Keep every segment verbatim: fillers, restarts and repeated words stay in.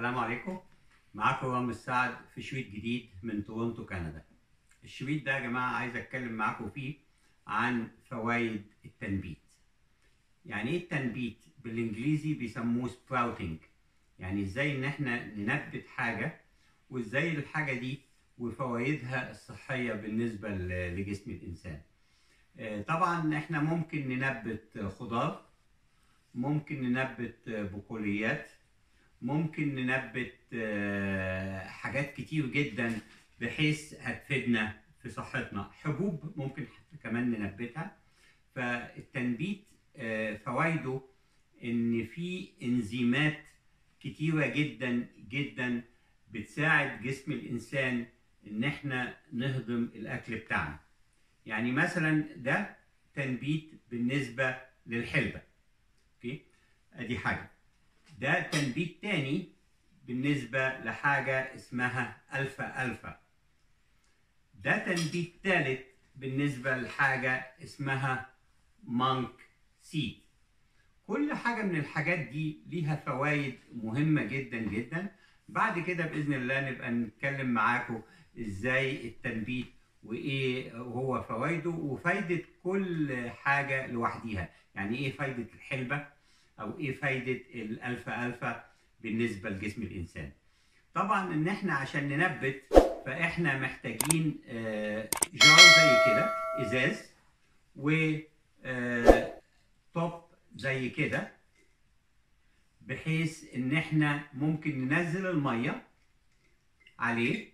السلام عليكم. معاكم رامي السعد في شريط جديد من تورونتو كندا. الشريط ده يا جماعه عايز اتكلم معاكم فيه عن فوائد التنبيت. يعني ايه التنبيت؟ بالانجليزي بيسموه سبراوتنج، يعني ازاي ان احنا ننبت حاجه وازاي الحاجه دي وفوائدها الصحيه بالنسبه لجسم الانسان. طبعا احنا ممكن ننبت خضار، ممكن ننبت بقوليات، ممكن ننبت حاجات كتير جدا بحيث هتفيدنا في صحتنا. حبوب ممكن كمان ننبتها. فالتنبيت فوائده ان في انزيمات كتيرة جدا جدا بتساعد جسم الانسان ان احنا نهضم الاكل بتاعنا. يعني مثلا ده تنبيت بالنسبة للحلبة، اوكي، ادي حاجة. ده تنبيت تاني بالنسبة لحاجة اسمها ألفا ألفا. ده تنبيت تالت بالنسبة لحاجة اسمها مانك سيد. كل حاجة من الحاجات دي ليها فوائد مهمة جدا جدا. بعد كده بإذن الله نبقى نتكلم معاكم ازاي التنبيت وايه هو فوائده وفايدة كل حاجة لوحديها. يعني ايه فايدة الحلبة او ايه فايدة الالفا الفا بالنسبة لجسم الانسان. طبعا ان احنا عشان ننبت فاحنا محتاجين جار زي كده ازاز و توب زي كده، بحيث ان احنا ممكن ننزل المية عليه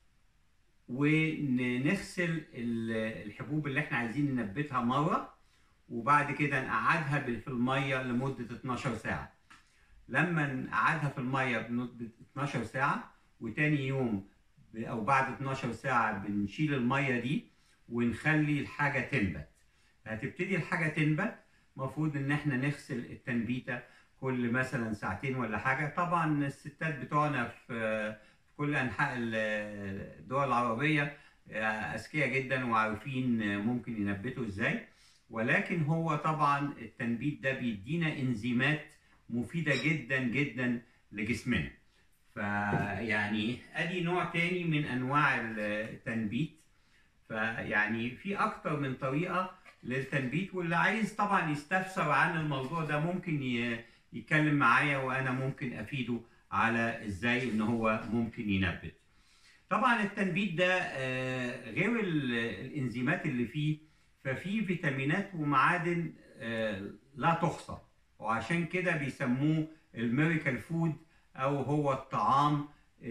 ونغسل الحبوب اللي احنا عايزين ننبتها مرة، وبعد كده نقعدها في المية لمدة اتناشر ساعة. لما نقعدها في المية بمدة اتناشر ساعة وتاني يوم او بعد اتناشر ساعة بنشيل المية دي ونخلي الحاجة تنبت. هتبتدي الحاجة تنبت، مفروض ان احنا نغسل التنبيتة كل مثلا ساعتين ولا حاجة. طبعا الستات بتوعنا في كل انحاء الدول العربية اذكياء جدا وعارفين ممكن ينبتوا ازاي، ولكن هو طبعا التنبيت ده بيدينا انزيمات مفيدة جدا جدا لجسمنا. فيعني ادي نوع تاني من انواع التنبيت. فيعني في اكتر من طريقة للتنبيت، واللي عايز طبعا يستفسر عن الموضوع ده ممكن يتكلم معايا وانا ممكن افيده على ازاي ان هو ممكن ينبت. طبعا التنبيت ده غير الانزيمات اللي فيه، ففيه فيتامينات ومعادن لا تحصى، وعشان كده بيسموه الميريكال فود او هو الطعام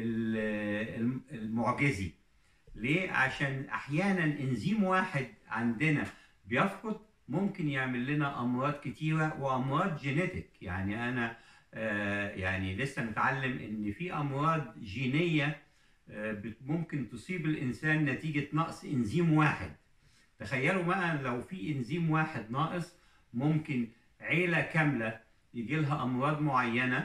المعجزي. ليه؟ عشان احيانا انزيم واحد عندنا بيفقد ممكن يعمل لنا امراض كتيره وامراض جينيتك. يعني انا آه يعني لسه متعلم ان في امراض جينيه آه ممكن تصيب الانسان نتيجه نقص انزيم واحد. تخيلوا بقى لو في انزيم واحد ناقص ممكن عيله كامله يجي لها امراض معينه،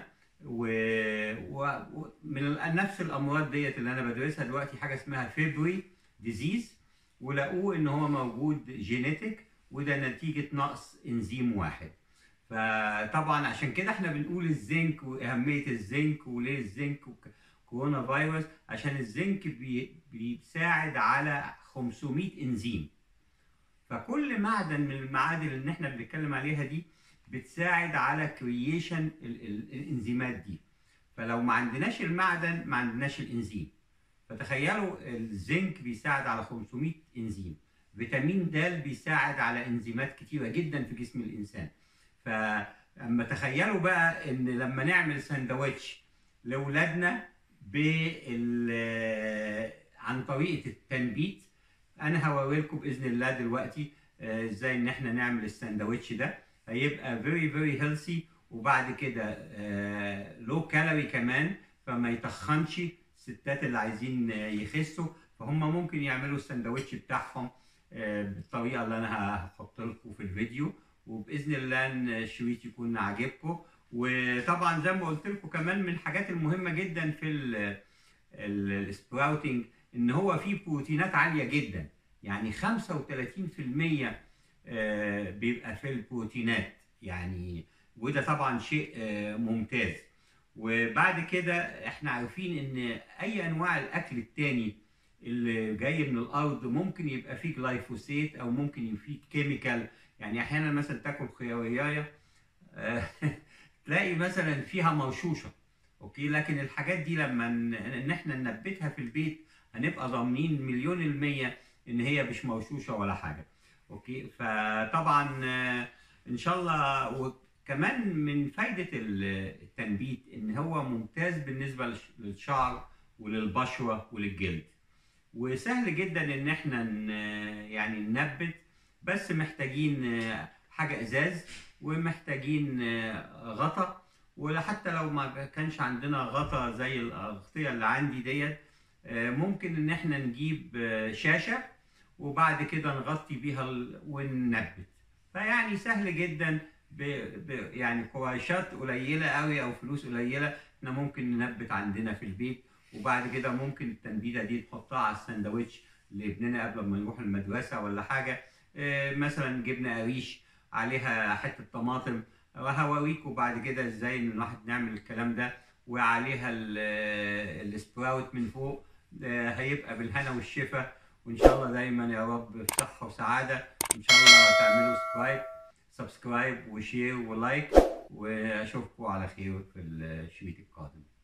ومن نفس الامراض ديت اللي انا بدرسها دلوقتي حاجه اسمها فيبري ديزيز، ولقوه ان هو موجود جينيتك وده نتيجه نقص انزيم واحد. فطبعا عشان كده احنا بنقول الزنك واهميه الزنك وليه الزنك كورونا فيروس، عشان الزنك بي بيساعد على خمسمائة انزيم. فكل معدن من المعادن اللي احنا بنتكلم عليها دي بتساعد على كرييشن الانزيمات دي. فلو ما عندناش المعدن ما عندناش الانزيم. فتخيلوا الزنك بيساعد على خمسمائة انزيم، فيتامين د بيساعد على انزيمات كتيره جدا في جسم الانسان. فاما تخيلوا بقى ان لما نعمل سندوتش لاولادنا بال عن طريقه التنبيت، انا هوريلكم باذن الله دلوقتي ازاي ان احنا نعمل الساندوتش ده. هيبقى فيري فيري هيلثي، وبعد كده لو كالوري كمان، فما يتخنش الستات اللي عايزين يخسوا. فهم ممكن يعملوا الساندوتش بتاعهم بالطريقه اللي انا هحط لكم في الفيديو، وباذن الله ان الشريط يكون عاجبكم. وطبعا زي ما قلت لكم كمان من الحاجات المهمه جدا في السبراوتنج ان هو فيه بروتينات عاليه جدا. يعني خمسة وثلاثين بالمئة بيبقى في البروتينات، يعني وده طبعا شيء ممتاز. وبعد كده احنا عارفين ان اي انواع الاكل التاني اللي جاي من الارض ممكن يبقى فيه جلايفوسيت او ممكن يبقى فيه كيميكال. يعني احيانا مثلا تاكل خيارية تلاقي مثلا فيها مرشوشه، اوكي، لكن الحاجات دي لما ن- ان احنا ننبتها في البيت هنبقى ضامنين مليون المية ان هي مش مرشوشه ولا حاجه. اوكي، فطبعا آه، ان شاء الله. وكمان من فايده ال- التنبيت ان هو ممتاز بالنسبه للش- للشعر وللبشره وللجلد، وسهل جدا ان احنا ن- يعني ننبت. بس محتاجين آه، حاجة ازاز، ومحتاجين آه، غطا. وحتى لو ما كانش عندنا غطا زي الأغطية اللي عندي ديت، آه، ممكن ان احنا نجيب آه، شاشة وبعد كده نغطي بيها ال- وننبت. فيعني سهل جدا، ب... ب... يعني قراشات قليلة قوي او فلوس قليلة احنا ممكن ننبت عندنا في البيت. وبعد كده ممكن التنبيته دي نحطها على السندوتش لابننا قبل ما نروح المدرسه ولا حاجه. آه، مثلا جبنه قريش عليها حته طماطم، وهوريكم بعد كده ازاي ان الواحد نعمل الكلام ده، وعليها ال- آه، السبراوت من فوق. آه، هيبقى بالهنا والشفا. وان شاء الله دايما يا رب في صحه وسعاده. ان شاء الله تعملوا سبسكرايب سبسكرايب وشير ولايك، واشوفكم على خير في الشريط القادم.